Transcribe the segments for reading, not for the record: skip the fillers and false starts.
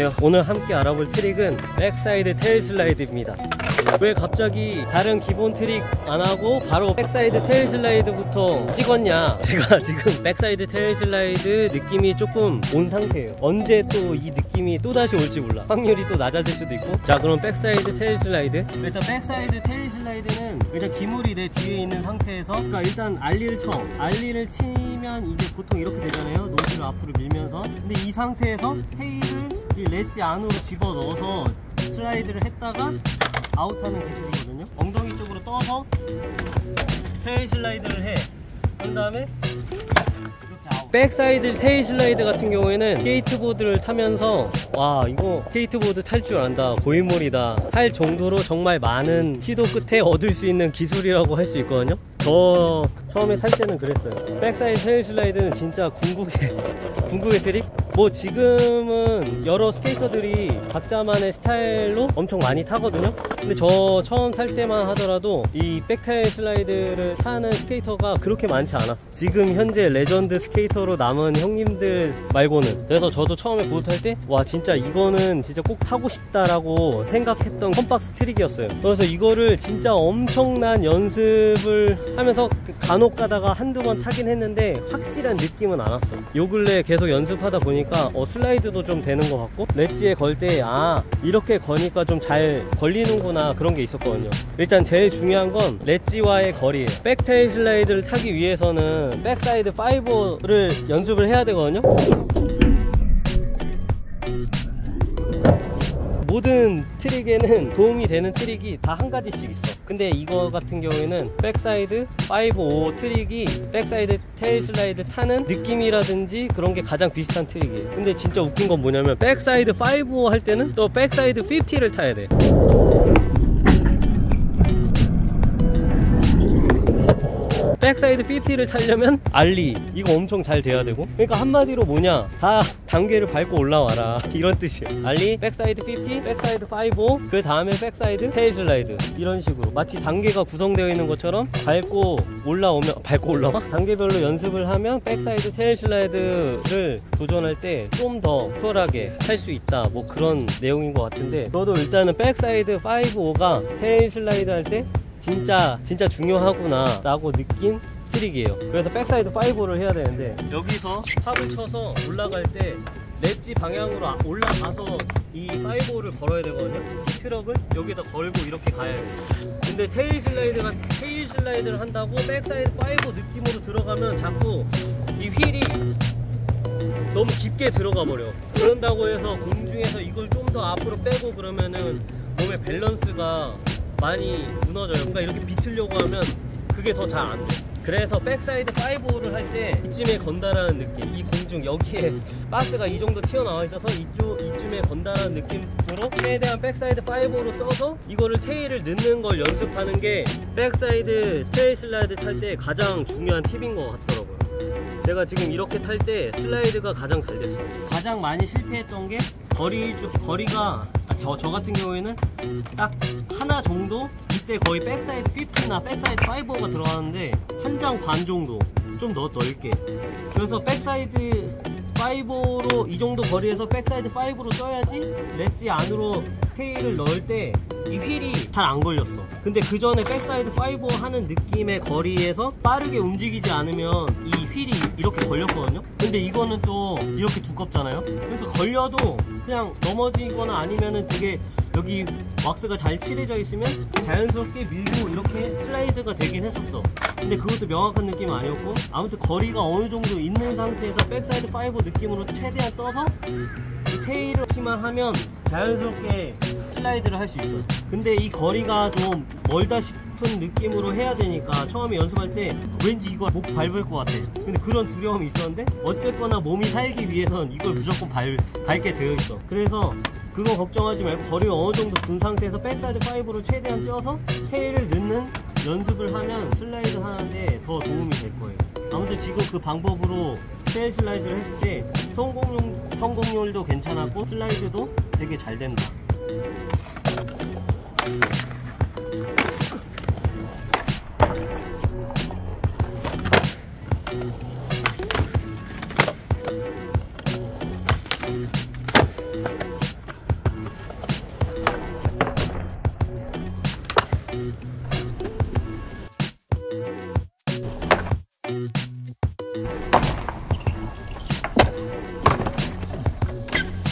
안녕하세요. 오늘 함께 알아볼 트릭은 백사이드 테일 슬라이드입니다. 왜 갑자기 다른 기본 트릭 안하고 바로 백사이드 테일 슬라이드부터 찍었냐, 제가 지금 백사이드 테일 슬라이드 느낌이 조금 온 상태예요. 언제 또 이 느낌이 또다시 올지 몰라. 확률이 또 낮아질 수도 있고. 자, 그럼 백사이드 테일 슬라이드. 일단 백사이드 테일 슬라이드는 일단 기물이 내 뒤에 있는 상태에서, 그러니까 일단 알리를 쳐. 알리를 치면 이게 보통 이렇게 되잖아요. 노즐을 앞으로 밀면서. 근데 이 상태에서 테일을 이 렛지 안으로 집어 넣어서 슬라이드를 했다가 아웃하는 기술이거든요. 엉덩이 쪽으로 떠서 테일 슬라이드를 해. 그런 다음에 백사이드 테일 슬라이드 같은 경우에는 스케이트보드를 타면서 와, 이거 스케이트보드 탈 줄 안다, 고인물이다 할 정도로 정말 많은 시도 끝에 얻을 수 있는 기술이라고 할 수 있거든요. 저 처음에 탈 때는 그랬어요. 백사이드 테일 슬라이드는 진짜 궁극의 트릭? 뭐 지금은 여러 스케이터들이 각자만의 스타일로 엄청 많이 타거든요. 근데 저 처음 탈 때만 하더라도 이 백테일 슬라이드를 타는 스케이터가 그렇게 많지 않았어. 지금 현재 레전드 스케이터로 남은 형님들 말고는. 그래서 저도 처음에 보드 탈 때 와, 진짜 이거는 진짜 꼭 타고 싶다라고 생각했던 컴박스 트릭이었어요. 그래서 이거를 진짜 엄청난 연습을 하면서 간혹 가다가 한두 번 타긴 했는데 확실한 느낌은 안 왔어. 요 근래 계속 연습하다 보니까 슬라이드도 좀 되는 것 같고, 렛지에 걸 때 아, 이렇게 거니까 좀 잘 걸리는구나, 그런 게 있었거든요. 일단 제일 중요한 건 렛지와의 거리예요. 백테일 슬라이드를 타기 위해서는 백사이드 5를 연습을 해야 되거든요. 모든 트릭에는 도움이 되는 트릭이 다 한 가지씩 있어. 근데 이거 같은 경우에는 백사이드 5, 5 트릭이 백사이드 테일 슬라이드 타는 느낌이라든지 그런 게 가장 비슷한 트릭이에요. 근데 진짜 웃긴 건 뭐냐면 백사이드 5, 5 할 때는 또 백사이드 50를 타야 돼. 백사이드 50를 타려면 알리 이거 엄청 잘 돼야 되고, 그러니까 한마디로 뭐냐, 다 단계를 밟고 올라와라, 이런 뜻이에요. 알리, 백사이드 50, 백사이드 5, 그 다음에 백사이드 테일 슬라이드, 이런 식으로 마치 단계가 구성되어 있는 것처럼 밟고 올라와? 단계별로 연습을 하면 백사이드 테일 슬라이드를 도전할 때 좀 더 수월하게 할 수 있다, 뭐 그런 내용인 것 같은데, 저도 일단은 백사이드 5, 5가 테일 슬라이드 할 때 진짜 중요하구나 라고 느낀 트릭이에요. 그래서 백사이드 5를 해야 되는데, 여기서 탑을 쳐서 올라갈 때 렛지 방향으로 올라가서 이 5를 걸어야 되거든요. 이 트럭을 여기다 걸고 이렇게 가야 돼요. 근데 테일 슬라이드를 한다고 백사이드 5 느낌으로 들어가면 자꾸 이 휠이 너무 깊게 들어가 버려. 그런다고 해서 공중에서 이걸 좀 더 앞으로 빼고 그러면은 몸의 밸런스가 많이 무너져요. 그러니까 이렇게 비틀려고 하면 그게 더 잘 안 돼. 그래서 백사이드 5를 할 때 이쯤에 건다라는 느낌, 이 공중 여기에 가스가 이 정도 튀어나와 있어서 이쯤에 건다라는 느낌으로 최대한 백사이드 5로 떠서 이거를 테일을 넣는 걸 연습하는 게 백사이드 테일 슬라이드 탈 때 가장 중요한 팁인 것 같더라고요. 제가 지금 이렇게 탈 때 슬라이드가 가장 잘 됐어요. 가장 많이 실패했던 게 거리가 저 같은 경우에는 딱 하나 정도, 이때 거의 백사이드 50나 백사이드 5가 들어가는데 한 장 반 정도 좀 더 넓게. 그래서 백사이드 5로 이 정도 거리에서 백사이드 5로 떠야지 렛지 안으로 테일을 넣을 때 이 휠이 잘 안 걸렸어. 근데 그 전에 백사이드 5 하는 느낌의 거리에서 빠르게 움직이지 않으면 이 휠이 이렇게 걸렸거든요. 근데 이거는 또 이렇게 두껍잖아요. 그러니까 걸려도 그냥 넘어지거나 아니면은 되게 여기 왁스가 잘 칠해져 있으면 자연스럽게 밀고 이렇게 슬라이드가 되긴 했었어. 근데 그것도 명확한 느낌은 아니었고, 아무튼 거리가 어느 정도 있는 상태에서 백사이드 5 느낌으로 최대한 떠서 이 테일을 치만 하면 자연스럽게 슬라이드를 할 수 있어요. 근데 이 거리가 좀 멀다 싶은 느낌으로 해야 되니까 처음에 연습할 때 왠지 이걸 못 밟을 것 같아. 근데 그런 두려움이 있었는데 어쨌거나 몸이 살기 위해서는 이걸 무조건 밟게 되어 있어. 그래서 그거 걱정하지 말고 거리를 어느 정도 둔 상태에서 백사이드 5로 최대한 뛰어서 테일을 넣는 연습을 하면 슬라이드 하는데 더 도움이 될 거예요. 아무튼 지금 그 방법으로 테일 슬라이드를 했을 때 성공률도 괜찮았고 슬라이드도 되게 잘 된다.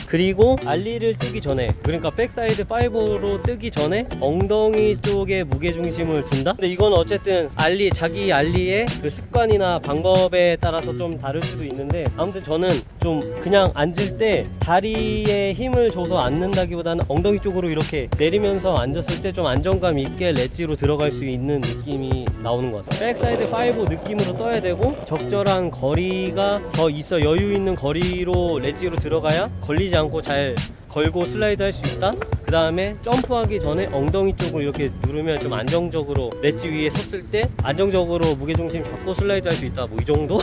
그리고 알리를 뜨기 전에, 그러니까 백사이드 5로 뜨기 전에 엉덩이 쪽에 무게중심을 둔다? 근데 이건 어쨌든 자기 알리의 그 습관이나 방법에 따라서 좀 다를 수도 있는데, 아무튼 저는 좀 그냥 앉을 때 다리에 힘을 줘서 앉는다기보다는 엉덩이 쪽으로 이렇게 내리면서 앉았을 때 좀 안정감 있게 렛지로 들어갈 수 있는 느낌이 나오는 것 같아요. 백사이드 5 느낌으로 떠야 되고, 적절한 거리가 더 있어, 여유 있는 거리로 렛지로 들어가야 걸리지 않고 잘 걸고 슬라이드 할 수 있다. 그 다음에 점프하기 전에 엉덩이 쪽을 이렇게 누르면 좀 안정적으로 렛지 위에 섰을 때 안정적으로 무게중심 잡고 슬라이드 할 수 있다. 뭐 이 정도?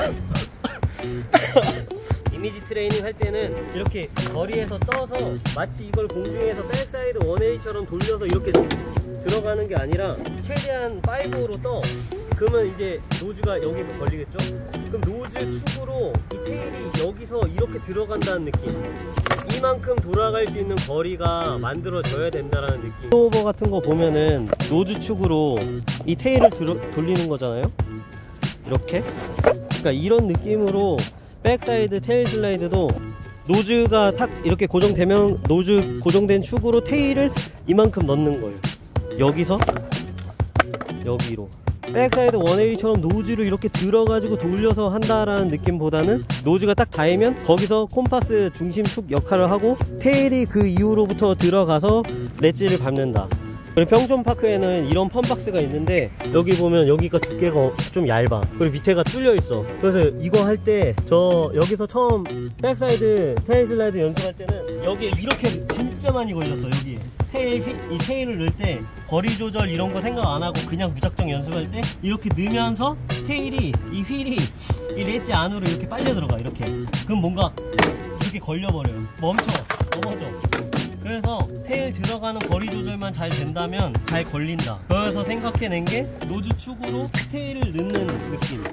이미지 트레이닝 할 때는 이렇게 거리에서 떠서 마치 이걸 공중에서 백사이드 180처럼 돌려서 이렇게 들어가는 게 아니라 최대한 5로 떠. 그러면 이제 노즈가 여기서 걸리겠죠? 그럼 노즈 축으로 이 테일이 여기서 이렇게 들어간다는 느낌. 이만큼 돌아갈 수 있는 거리가 만들어져야 된다는 느낌. 오버 같은 거 보면은 노즈 축으로 이 테일을 돌리는 거잖아요. 이렇게. 그러니까 이런 느낌으로 백사이드 테일 슬라이드도 노즈가 탁 이렇게 고정되면 노즈 고정된 축으로 테일을 이만큼 넣는 거예요. 여기서 여기로. 백사이드 180처럼 노즈를 이렇게 들어가지고 돌려서 한다라는 느낌보다는 노즈가 딱 닿으면 거기서 콤파스 중심축 역할을 하고 테일이 그 이후로부터 들어가서 렛지를 밟는다. 그리고 평촌파크에는 이런 펌박스가 있는데, 여기 보면 여기가 두께가 좀 얇아. 그리고 밑에가 뚫려 있어. 그래서 이거 할 때 저 여기서 처음 백사이드 테일 슬라이드 연습할 때는 여기에 이렇게 진짜 많이 걸렸어. 여기에 이 테일을 넣을 때 거리 조절 이런 거 생각 안 하고 그냥 무작정 연습할 때 이렇게 넣으면서 테일이 이 휠이 이 렛지 안으로 이렇게 빨려 들어가. 이렇게. 그럼 뭔가 이렇게 걸려버려요. 넘어져. 그래서 테일 들어가는 거리 조절만 잘 된다면 잘 걸린다. 그래서 생각해낸 게 노즈 축으로 테일을 넣는 느낌.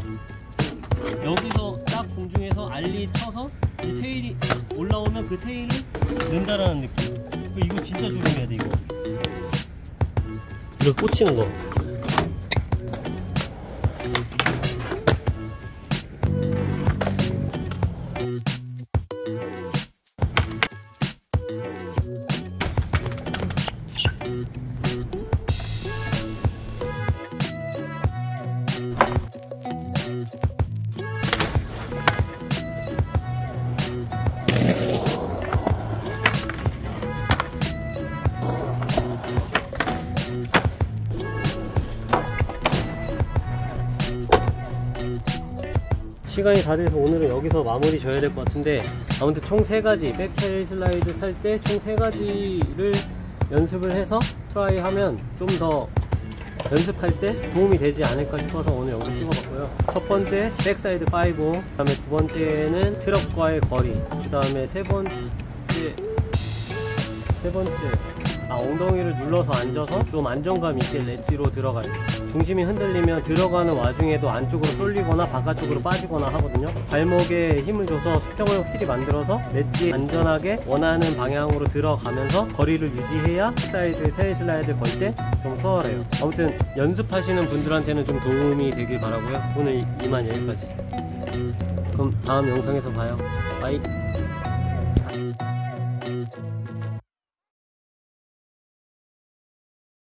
여기서 딱 공중에서 알리 쳐서 이 테일이 올라오면 그 테일을 넣는다라는 느낌. 이거 진짜 조심해야 돼. 이거 꽂히는 거. 시간이 다 돼서 오늘은 여기서 마무리 져야 될 것 같은데, 아무튼 총 3가지 백테일 슬라이드 탈 때 총 3가지를 연습을 해서 트라이 하면 좀 더 연습할 때 도움이 되지 않을까 싶어서 오늘 영상 찍어봤고요. 첫 번째 백사이드 5, 그 다음에 두 번째는 트럭과의 거리, 그 다음에 세 번째 엉덩이를 눌러서 앉아서 좀 안정감 있게 렛지로 들어가요. 중심이 흔들리면 들어가는 와중에도 안쪽으로 쏠리거나 바깥쪽으로 빠지거나 하거든요. 발목에 힘을 줘서 수평을 확실히 만들어서 렛지 안전하게 원하는 방향으로 들어가면서 거리를 유지해야 사이드 테일 슬라이드 걸 때 좀 수월해요. 아무튼 연습하시는 분들한테는 좀 도움이 되길 바라고요. 오늘 이만 여기까지. 그럼 다음 영상에서 봐요. 바이.